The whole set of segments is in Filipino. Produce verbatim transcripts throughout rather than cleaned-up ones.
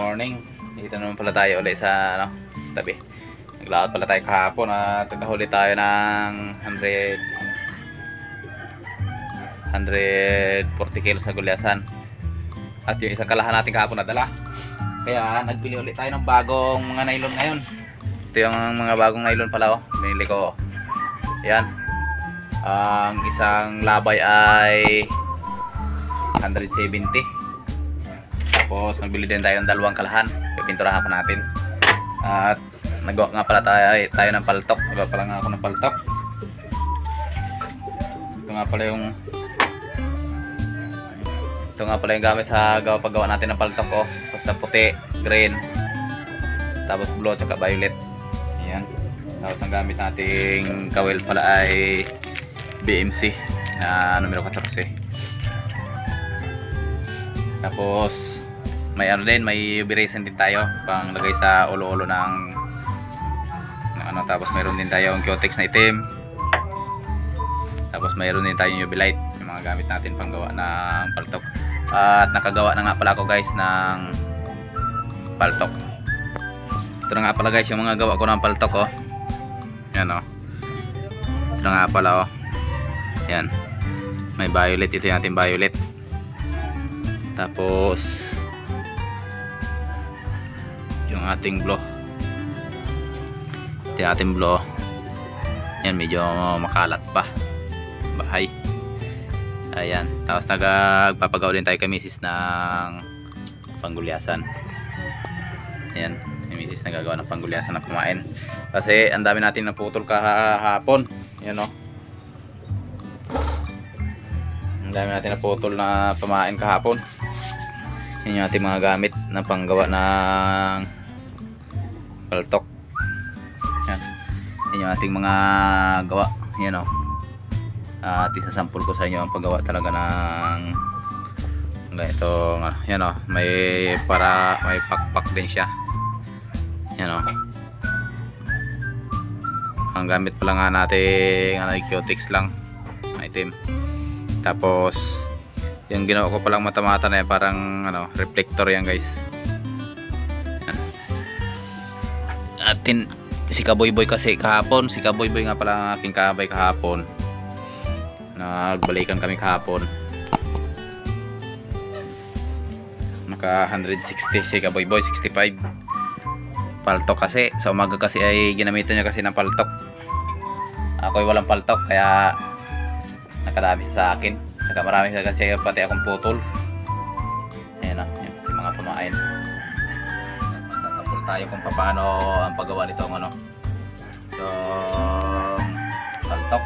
morning. Dito naman pala tayo ulit sa ano, tabi. Naglakad pala tayo kahapon at nagkahuli tayo ng one hundred forty kilos na gulyasan. At yung isang kalahan natin kahapon nadala. Kaya nagbili ulit tayo ng bagong mga nylon ngayon. Ito yung mga bagong nylon pala, oh. Binili ko. Ayan. Ang isang labay ay one seventy. Tapos nagbili din tayo ng dalawang kalahan. Pipinturahan pa natin. At nagawa nga pala tayo, tayo ng paltok. Nagawa pala nga ako ng paltok. Ito nga pala yung Ito nga pala yung gamit sa gawa paggawa natin ng paltok, oh. Basta puti, green, tapos blue, tsaka violet. Ayan. Tapos ang gamit nating kawil pala ay B M C na numero fourteen. Tapos may ano din, may U V resin din tayo pang lagay sa ulo-ulo ng, ng ano. Tapos mayroon din tayong Q-Tex na itim. Tapos mayroon din tayong U V light, yung mga gamit natin pang gawa ng paltok. At nakagawa na nga pala ako, guys, ng paltok. Ito na nga pala, guys, yung mga gawa ko ng paltok, oh. Yan, oh. Ito na nga pala, oh. Yan. May violet, ito yung ating violet. Tapos yung ating blue, ito yung ating blue. Yan, medyo makalat pa, bahay. Ayan. Tapos nagpapagawa din tayo kay misis ng panggulyasan. Ayan, may misis nagagawa ng panggulyasan na kumain. Kasi ang dami natin naputol kahapon. Yan, o. Ang dami natin naputol na pamain kahapon. Yan yung ating mga gamit na panggawa ng paltok. Yan. Yan yung ating mga gawa. Yan, o. At isasampol ko sa inyo ang paggawa talaga ng ganito. Yan, o. May para may pakpak din siya. Yan, o. Ang gamit pala nga natin ano, Q-Tex lang, item. Tapos yung ginawa ko palang mata-mata na yan, parang ano, reflector yan, guys. Yan. Atin si Kaboy-Boy kasi kahapon, si Kaboy-Boy nga pala ang aking kabay kahapon. Nagbalikan kami kahapon. Naka one sixty si Kaboy-Boy, sixty-five. Paltok kasi, sa umaga kasi ay ginamitan niya kasi ng paltok. Ako ay walang paltok, kaya nakadami sa akin. Saka marami kasi pati akong putol. Ayan, ah, yun, yung mga pamain. Magsasampol tayo kung paano ang paggawa nitong ano, itong paltok.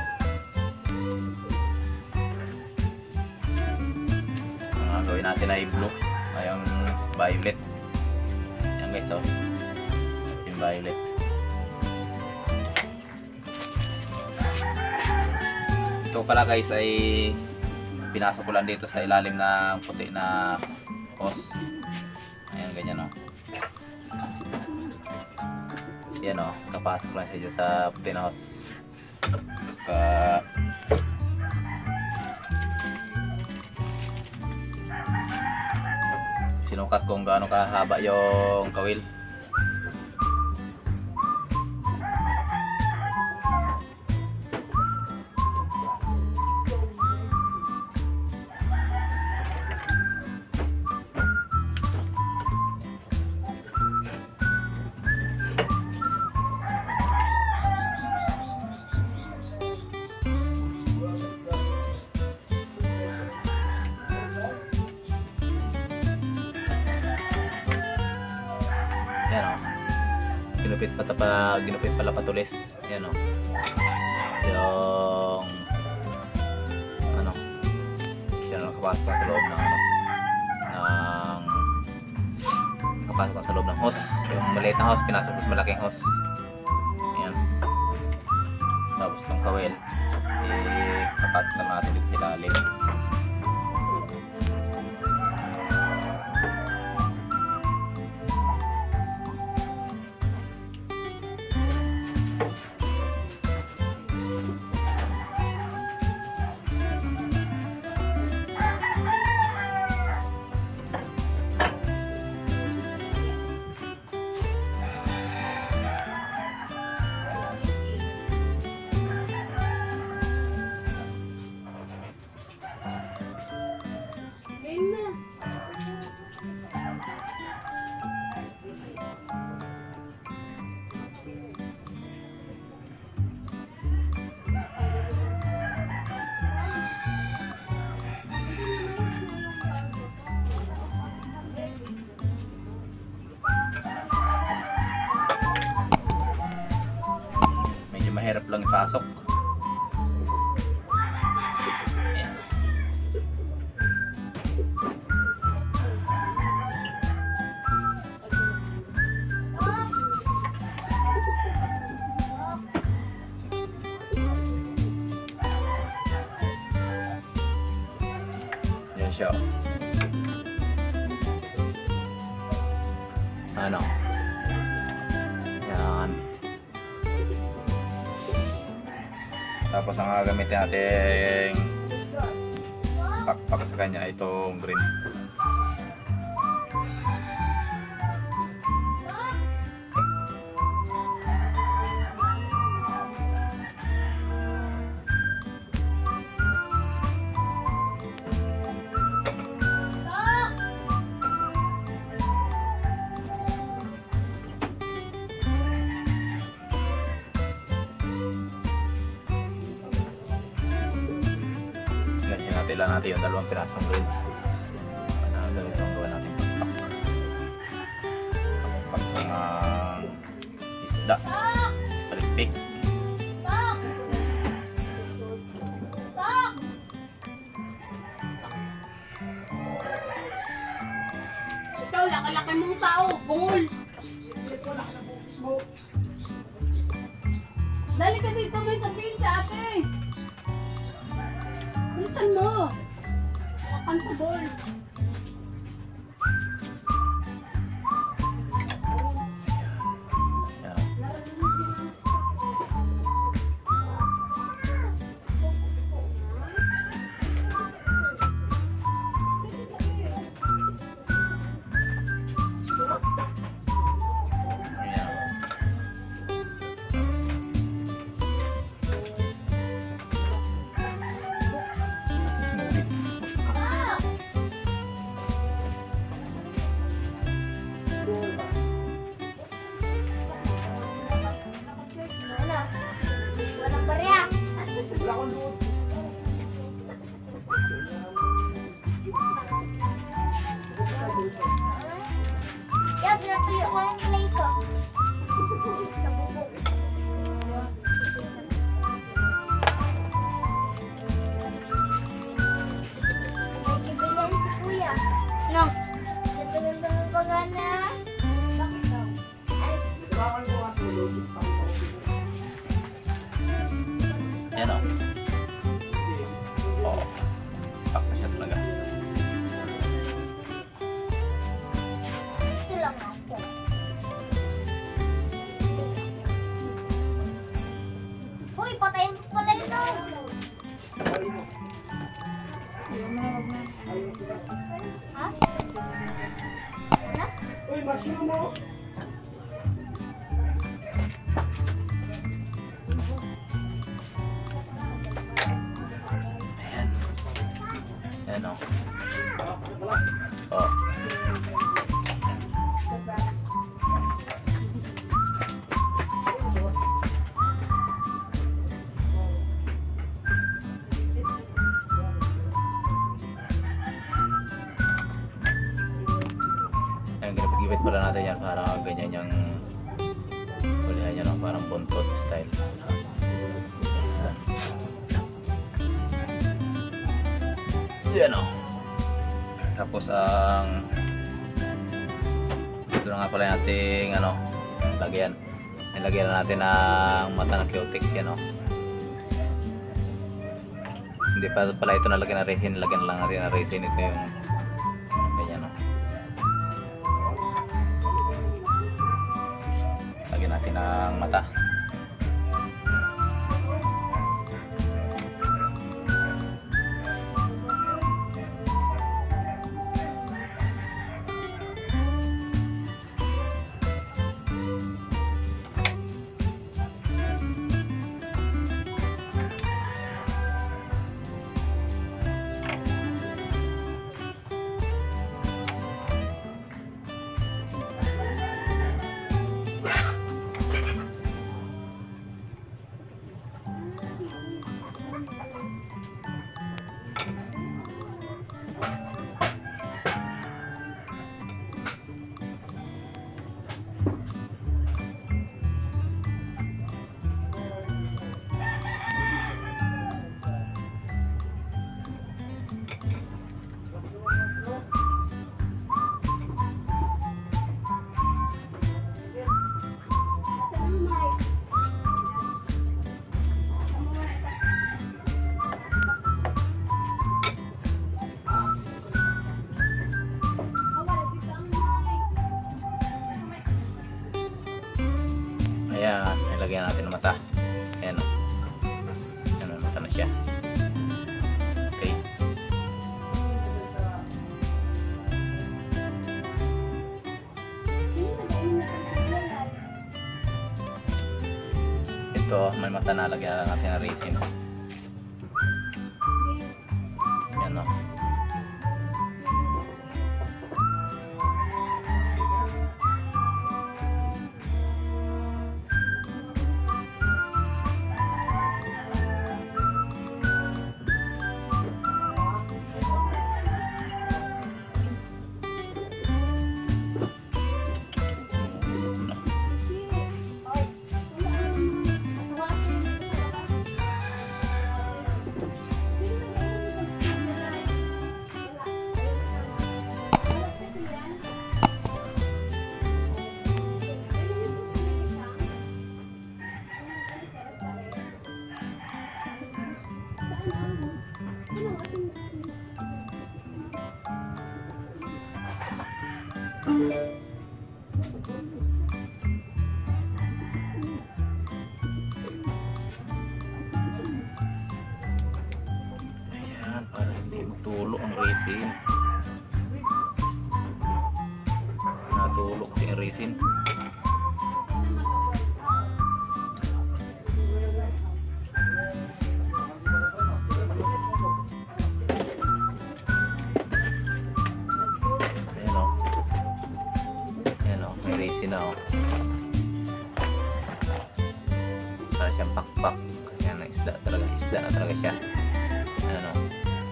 Ang gawin natin ay blue, ay yung violet. Yan, guys, oh. Yung violet. Ito pala, guys, ay pinasok ko lang dito sa ilalim ng puti na hose. Ayan, ganyan, o. Yan, o. Kapasok lang siya dyan sa puti na hose. Ka sinukat kung gaano kahaba yung kawil. Yan, o. Ginupit pa, pa, ginupit pala patulis. Yan, o. Yung ano, siya na nakapasok sa loob ng ano, ng nakapasok sa loob ng hose. Yung maliit na hose, pinasok sa malaking hose. Yan. Tapos itong kawil, eh, napasok na natin dito sa ilalim. mahirap lang ipasok. Ayan. Yan siya. Ano? Yan. Tapos ang gagamitin natin pakpak sa kanya itong green. Tila natin yung dalawang pirasong green. Ano itong gawa natin pakpak. Pakpak ng isda. Palipik. Ikaw, laki-laki mong tao. Bungol. Dali ka dito, may sabihin sa ate. Bilisan mo. Lakan sa ball. Walang barya. Ya, pinatuloy ko yung play ko. Nabubog. Nagkibilan si kuya. No. Nagkibilan ng pagana. Bakit daw? Ay, Ayan o. Oo. Pak na siya talaga. ito lang ako. Uy, patayin mo pala ito. Ha? Ha? Uy, masyado mo! Ayan. Ayan o. Oo. Ayan, ginapit-gipit pala natin yan para ganyan yung kulihan niya, no? Parang buntot style. Yan o. Tapos ang ito na nga pala yung ating ano, lagyan. Nilagyan na natin ng mata ng cutex yan o. Hindi pa pala ito nalagyan ng resin, nilagyan lang natin ng resin. Ito yung ganyan o. Lagyan natin ng mata. Lagyan natin ng mata. Ayan o. Ayan o, mata na siya. Okay. Ito, may mata na. Lagyan natin ng resin. Ayan o. Ayan, para hindi matulog ang resin. Natulog si resin. Ayan o. Ayan o, may resin na o. Para siyang pakpak. Ayan, isda talaga, isda na talaga siya. Ayan o.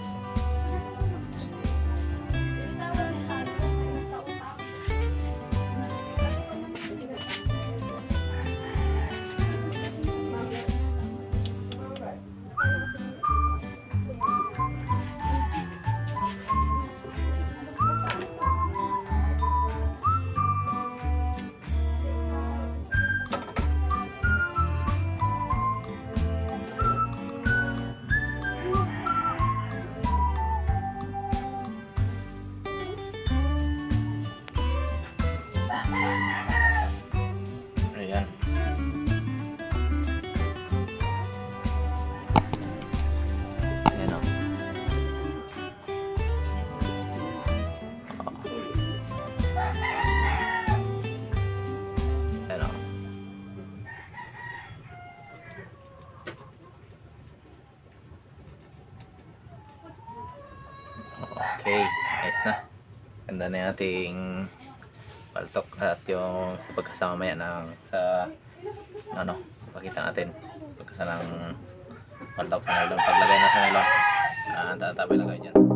Ayan. Ayan o. Ayan o. Okay, ayos na. Ganda na yung ating paltok at yung sa pagkasama maya ng sa ano, pakita natin pagkasama ng paltok sa nylon. Paglagay na sa nylon, uh, tatabi lang kayo dyan.